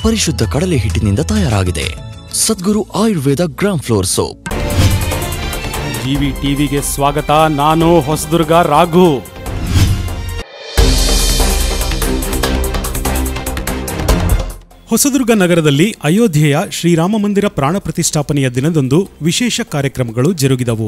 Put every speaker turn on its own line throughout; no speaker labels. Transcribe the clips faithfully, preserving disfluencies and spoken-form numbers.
ಪರಿಶುದ್ಧ ಕಡಲೆ ಹಿಟ್ಟಿನಿಂದ ತಯಾರಾಗಿದೆ. Sadguru Ayurveda gram flour soap.
GV ಟಿವಿಗೆ ಸ್ವಾಗತ. ನಾನು ಹೊಸದುರ್ಗ ರಾಘು. ಹೊಸದುರ್ಗ ನಗರದಲ್ಲಿ ಅಯೋಧ್ಯೆಯ ಶ್ರೀರಾಮ ಮಂದಿರ ಪ್ರಾಣ ಪ್ರತಿಷ್ಠಾಪನೆಯ ದಿನದಂದು ವಿಶೇಷ ಕಾರ್ಯಕ್ರಮಗಳು ಜರುಗಿದವು.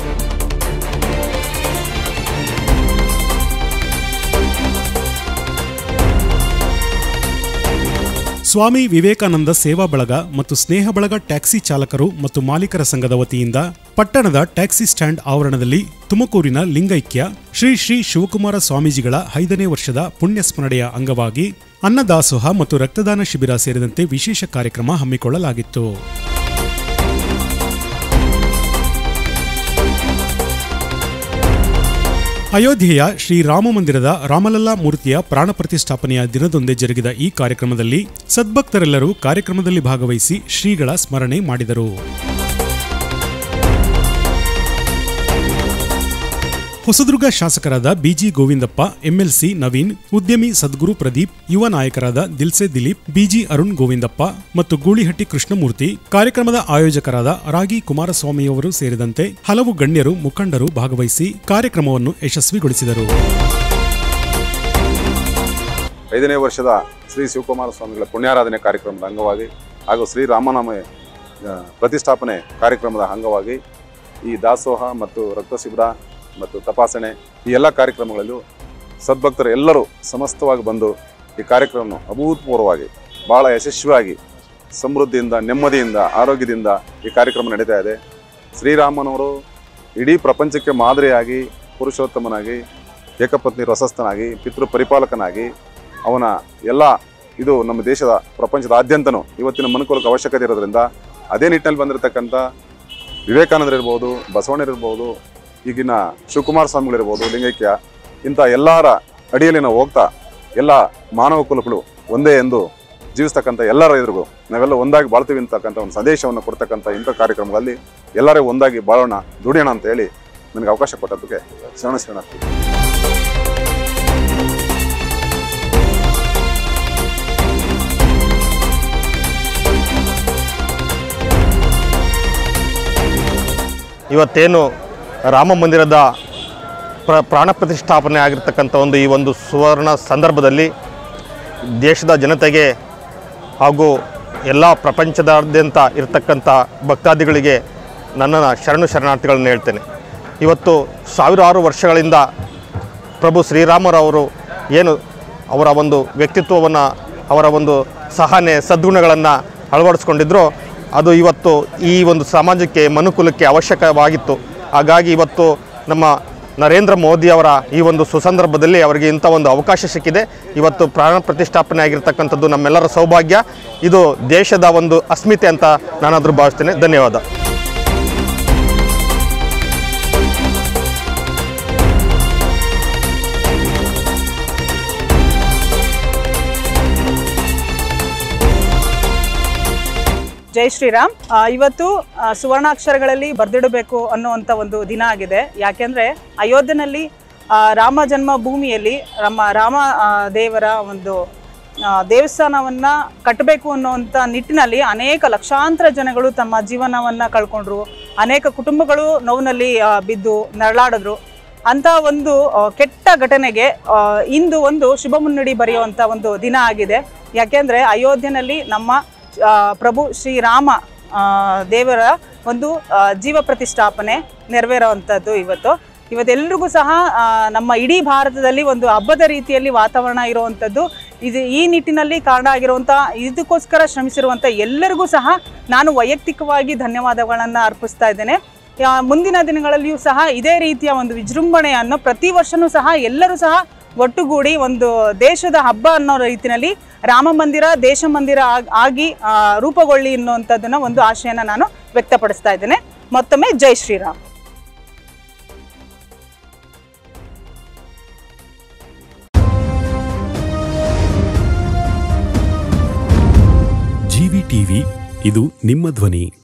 ಸ್ವಾಮಿ ವಿವೇಕಾನಂದ ಸೇವಾ ಬಳಗ ಮತ್ತು ಸ್ನೇಹ ಬಳಗ ಟ್ಯಾಕ್ಸಿ ಚಾಲಕರು ಮತ್ತು ಮಾಲೀಕರ ಸಂಘದ ವತಿಯಿಂದ ಪಟ್ಟಣದ ಟ್ಯಾಕ್ಸಿ ಸ್ಟ್ಯಾಂಡ್ ಆವರಣದಲ್ಲಿ ತುಮಕೂರಿನ ಲಿಂಗೈಕ್ಯ ಶ್ರೀ ಶ್ರೀ ಶಿವಕುಮಾರ ಸ್ವಾಮೀಜಿಗಳ ಐದನೇ ವರ್ಷದ ಪುಣ್ಯಸ್ಮರಣೆಯ ಅಂಗವಾಗಿ ಅನ್ನದಾಸೋಹ ಮತ್ತು ರಕ್ತದಾನ ಶಿಬಿರ ಸೇರಿದಂತೆ ವಿಶೇಷ ಕಾರ್ಯಕ್ರಮ ಹಮ್ಮಿಕೊಳ್ಳಲಾಗಿತ್ತು. ಅಯೋಧ್ಯೆಯ ಶ್ರೀರಾಮ ಮಂದಿರದ ರಾಮಲಲ್ಲಾ ಮೂರ್ತಿಯ ಪ್ರಾಣ ಪ್ರತಿಷ್ಠಾಪನೆಯ ದಿನದೊಂದೇ ಜರುಗಿದ ಈ ಕಾರ್ಯಕ್ರಮದಲ್ಲಿ ಸದ್ಭಕ್ತರೆಲ್ಲರೂ ಕಾರ್ಯಕ್ರಮದಲ್ಲಿ ಭಾಗವಹಿಸಿ ಶ್ರೀಗಳ ಸ್ಮರಣೆ ಮಾಡಿದರು. ಹೊಸದುರ್ಗ ಶಾಸಕರಾದ ಬಿಜಿ ಗೋವಿಂದಪ್ಪ, ಎಂಎಲ್ಸಿ ನವೀನ್, ಉದ್ಯಮಿ ಸದ್ಗುರು ಪ್ರದೀಪ್, ಯುವ ನಾಯಕರಾದ ದಿಲ್ಸೆ ದಿಲೀಪ್, ಬಿಜಿ ಅರುಣ್ ಗೋವಿಂದಪ್ಪ ಮತ್ತು ಗೂಳಿಹಟ್ಟಿ ಕೃಷ್ಣಮೂರ್ತಿ, ಕಾರ್ಯಕ್ರಮದ ಆಯೋಜಕರಾದ ರಾಗಿ ಕುಮಾರಸ್ವಾಮಿಯವರು ಸೇರಿದಂತೆ ಹಲವು ಗಣ್ಯರು ಮುಖಂಡರು ಭಾಗವಹಿಸಿ ಕಾರ್ಯಕ್ರಮವನ್ನು ಯಶಸ್ವಿಗೊಳಿಸಿದರು.
ಐದನೇ ವರ್ಷದ ಶ್ರೀ ಶಿವಕುಮಾರ ಸ್ವಾಮಿಗಳ ಪುಣ್ಯಾರಾಧನೆ ಕಾರ್ಯಕ್ರಮದ ಅಂಗವಾಗಿ ಹಾಗೂ ಶ್ರೀರಾಮನಾಮ ಪ್ರತಿಷ್ಠಾಪನೆ ಕಾರ್ಯಕ್ರಮದ ಅಂಗವಾಗಿ ಈ ದಾಸೋಹ ಮತ್ತು ರಕ್ತ ಶಿಬಿರ ಮತ್ತು ತಪಾಸಣೆ ಈ ಎಲ್ಲ ಕಾರ್ಯಕ್ರಮಗಳಲ್ಲೂ ಸದ್ಭಕ್ತರು ಎಲ್ಲರೂ ಸಮಸ್ತವಾಗಿ ಬಂದು ಈ ಕಾರ್ಯಕ್ರಮವನ್ನು ಅಭೂತಪೂರ್ವವಾಗಿ ಭಾಳ ಯಶಸ್ವಿಯಾಗಿ ಸಮೃದ್ಧಿಯಿಂದ ನೆಮ್ಮದಿಯಿಂದ ಆರೋಗ್ಯದಿಂದ ಈ ಕಾರ್ಯಕ್ರಮ ನಡೀತಾ ಇದೆ. ಶ್ರೀರಾಮನವರು ಇಡೀ ಪ್ರಪಂಚಕ್ಕೆ ಮಾದರಿಯಾಗಿ ಪುರುಷೋತ್ತಮನಾಗಿ ಏಕಪತ್ನಿ ರಸಸ್ಥನಾಗಿ ಪಿತೃ ಪರಿಪಾಲಕನಾಗಿ ಅವನ ಎಲ್ಲ ಇದು ನಮ್ಮ ದೇಶದ ಪ್ರಪಂಚದಾದ್ಯಂತನೂ ಇವತ್ತಿನ ಮನುಕುಲಕ್ಕೆ ಅವಶ್ಯಕತೆ ಇರೋದ್ರಿಂದ ಅದೇ ನಿಟ್ಟಿನಲ್ಲಿ ಬಂದಿರತಕ್ಕಂಥ ವಿವೇಕಾನಂದರಿರ್ಬೋದು, ಬಸವಣ್ಣರಿರ್ಬೋದು, ಈಗಿನ ಶಿವಕುಮಾರ ಸ್ವಾಮಿಗಳಿರ್ಬೋದು, ಲಿಂಗೈಕ್ಯ, ಇಂಥ ಎಲ್ಲರ ಅಡಿಯಲ್ಲಿ ನಾವು ಹೋಗ್ತಾ ಎಲ್ಲ ಮಾನವ ಕುಲಗಳು ಒಂದೇ ಎಂದು ಜೀವಿಸ್ತಕ್ಕಂಥ ಎಲ್ಲರ ಎದುರಿಗೂ ನಾವೆಲ್ಲ ಒಂದಾಗಿ ಬಾಳ್ತೀವಿ ಅಂತಕ್ಕಂಥ ಒಂದು ಸಂದೇಶವನ್ನು ಕೊಡ್ತಕ್ಕಂಥ ಇಂಥ ಕಾರ್ಯಕ್ರಮಗಳಲ್ಲಿ ಎಲ್ಲರೂ ಒಂದಾಗಿ ಬಾಳೋಣ, ದುಡಿಯೋಣ ಅಂತ ಹೇಳಿ ನನಗೆ ಅವಕಾಶ ಕೊಟ್ಟದ್ದಕ್ಕೆ ಶರಣ ಶರಣಾರ್ಥಿ.
ಇವತ್ತೇನು ರಾಮ ಮಂದಿರದ ಪ್ರ ಪ್ರಾಣ ಪ್ರತಿಷ್ಠಾಪನೆ ಆಗಿರ್ತಕ್ಕಂಥ ಒಂದು ಈ ಒಂದು ಸುವರ್ಣ ಸಂದರ್ಭದಲ್ಲಿ ದೇಶದ ಜನತೆಗೆ ಹಾಗೂ ಎಲ್ಲ ಪ್ರಪಂಚದಾದ್ಯಂತ ಇರತಕ್ಕಂಥ ಭಕ್ತಾದಿಗಳಿಗೆ ನನ್ನ ಶರಣು ಶರಣಾರ್ಥಿಗಳನ್ನು ಹೇಳ್ತೇನೆ. ಇವತ್ತು ಸಾವಿರಾರು ವರ್ಷಗಳಿಂದ ಪ್ರಭು ಶ್ರೀರಾಮರವರು ಏನು ಅವರ ಒಂದು ವ್ಯಕ್ತಿತ್ವವನ್ನು, ಅವರ ಒಂದು ಸಹನೆ ಸದ್ಗುಣಗಳನ್ನು ಅಳವಡಿಸ್ಕೊಂಡಿದ್ರೋ ಅದು ಇವತ್ತು ಈ ಒಂದು ಸಮಾಜಕ್ಕೆ ಮನುಕುಲಕ್ಕೆ ಅವಶ್ಯಕವಾಗಿತ್ತು. ಹಾಗಾಗಿ ಇವತ್ತು ನಮ್ಮ ನರೇಂದ್ರ ಮೋದಿಯವರ ಈ ಒಂದು ಸುಸಂದರ್ಭದಲ್ಲಿ ಅವರಿಗೆ ಇಂಥ ಒಂದು ಅವಕಾಶ ಸಿಕ್ಕಿದೆ. ಇವತ್ತು ಪ್ರಾಣ ಪ್ರತಿಷ್ಠಾಪನೆ ಆಗಿರ್ತಕ್ಕಂಥದ್ದು ನಮ್ಮೆಲ್ಲರ ಸೌಭಾಗ್ಯ. ಇದು ದೇಶದ ಒಂದು ಅಸ್ಮಿತೆ ಅಂತ ನಾನಾದರೂ ಭಾವಿಸ್ತೇನೆ. ಧನ್ಯವಾದ.
ಜೈ ಶ್ರೀರಾಮ್. ಇವತ್ತು ಸುವರ್ಣಾಕ್ಷರಗಳಲ್ಲಿ ಬರೆದಿಡಬೇಕು ಅನ್ನುವಂಥ ಒಂದು ದಿನ ಆಗಿದೆ. ಯಾಕೆಂದರೆ ಅಯೋಧ್ಯೆಯಲ್ಲಿ ರಾಮ ಜನ್ಮ ಭೂಮಿಯಲ್ಲಿ ನಮ್ಮ ರಾಮ ದೇವರ ಒಂದು ದೇವಸ್ಥಾನವನ್ನು ಕಟ್ಟಬೇಕು ಅನ್ನುವಂಥ ನಿಟ್ಟಿನಲ್ಲಿ ಅನೇಕ ಲಕ್ಷಾಂತರ ಜನಗಳು ತಮ್ಮ ಜೀವನವನ್ನು ಕಳ್ಕೊಂಡ್ರು. ಅನೇಕ ಕುಟುಂಬಗಳು ನೋವಿನಲ್ಲಿ ಬಿದ್ದು ನರಳಾಡಿದ್ರು. ಅಂಥ ಒಂದು ಕೆಟ್ಟ ಘಟನೆಗೆ ಇಂದು ಒಂದು ಶುಭ ಮುನ್ನುಡಿ ಬರೆಯುವಂಥ ಒಂದು ದಿನ ಆಗಿದೆ. ಯಾಕೆಂದರೆ ಅಯೋಧ್ಯೆಯಲ್ಲಿ ನಮ್ಮ ಪ್ರಭು ಶ್ರೀರಾಮ ದೇವರ ಒಂದು ಜೀವ ಪ್ರತಿಷ್ಠಾಪನೆ ನೆರವೇರುವಂಥದ್ದು ಇವತ್ತು ಇವತ್ತೆಲ್ರಿಗೂ ಸಹ ನಮ್ಮ ಇಡೀ ಭಾರತದಲ್ಲಿ ಒಂದು ಹಬ್ಬದ ರೀತಿಯಲ್ಲಿ ವಾತಾವರಣ ಇರುವಂಥದ್ದು ಇದು. ಈ ನಿಟ್ಟಿನಲ್ಲಿ ಕಾರಣ ಆಗಿರುವಂಥ ಇದಕ್ಕೋಸ್ಕರ ಶ್ರಮಿಸಿರುವಂಥ ಎಲ್ಲರಿಗೂ ಸಹ ನಾನು ವೈಯಕ್ತಿಕವಾಗಿ ಧನ್ಯವಾದಗಳನ್ನು ಅರ್ಪಿಸ್ತಾ ಇದ್ದೇನೆ. ಮುಂದಿನ ದಿನಗಳಲ್ಲಿಯೂ ಸಹ ಇದೇ ರೀತಿಯ ಒಂದು ವಿಜೃಂಭಣೆಯನ್ನು ಪ್ರತಿ ವರ್ಷವೂ ಸಹ ಎಲ್ಲರೂ ಸಹ ಒಟ್ಟುಗೂಡಿ ಒಂದು ದೇಶದ ಹಬ್ಬ ಅನ್ನೋ ರೀತಿಯಲ್ಲಿ ರಾಮ ಮಂದಿರ ದೇಶ ಮಂದಿರ ಆಗಿ ರೂಪುಗೊಳ್ಳಿ ಅನ್ನುವಂಥದ್ದನ್ನ ಒಂದು ಆಶಯನ ನಾನು ವ್ಯಕ್ತಪಡಿಸ್ತಾ ಇದ್ದೇನೆ. ಮತ್ತೊಮ್ಮೆ ಜೈ ಶ್ರೀರಾಮ್.
ಜಿವಿ ಟಿವಿ, ಇದು ನಿಮ್ಮ ಧ್ವನಿ.